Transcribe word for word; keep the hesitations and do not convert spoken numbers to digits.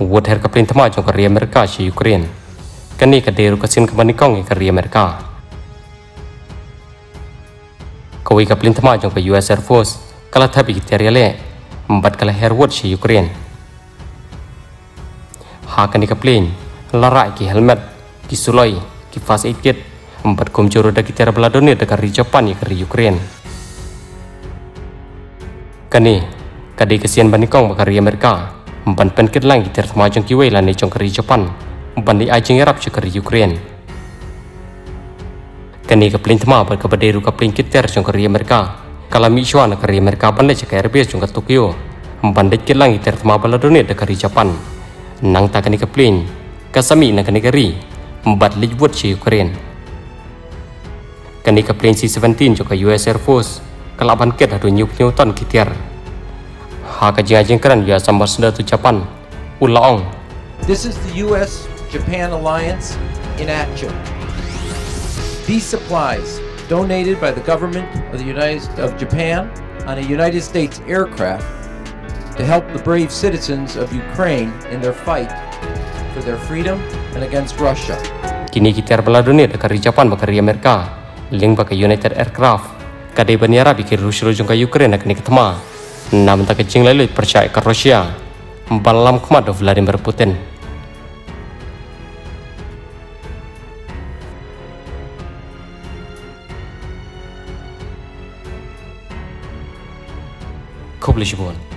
Wud her kaprin tama jong kari Amerika si Ukraine. Kani kaderu kasin kemanikong kari Amerika. Kawi kaprin tama jong ka U S Air Force kala tabi tiariale empat kala her Wud si Ukraine. Ha kani kaprin larai ki helmet ki suloi ki fast aid kit empat komjoro da ki tiara beladone da kari Japan ni kari Ukraine. Kani kadi kesian banikong bakari Amerika empat penkit lang ki tiara tama jong ki wei lan ni jong kari Japan empat di ajing Arab si kari Ukraine. Kani kapling tama bar kabaderu kapling kiter jong kari Amerika kala mi shwana kari Amerika pandai cek airbase jong ka Tokyo empat dekit lang iter tama baladone da kari Japan nang ta kani kapling kasami na kani kari empat lijwot si Ukraine. Kani kapling C seventeen jong ka U S Air Force kala banket adu nyuk nyutan kitiar ha kajing-ajing keran ya sambar senda tu Japan ulaong. This is the U S Japan alliance in action. These supplies, donated by the government of the United of Japan on a United States aircraft to help the brave citizens of Ukraine in their fight for their freedom and against Russia. Kini kita beladone dari Japan bakari Amerika, link bakai United Aircraft, kadai baniara bikir Rusia jong ka Ukraine nak ni ketema. Nam tak kecing lalu percaya ke Rusia, balam kemat Vladimir Putin. Kau boleh sebut.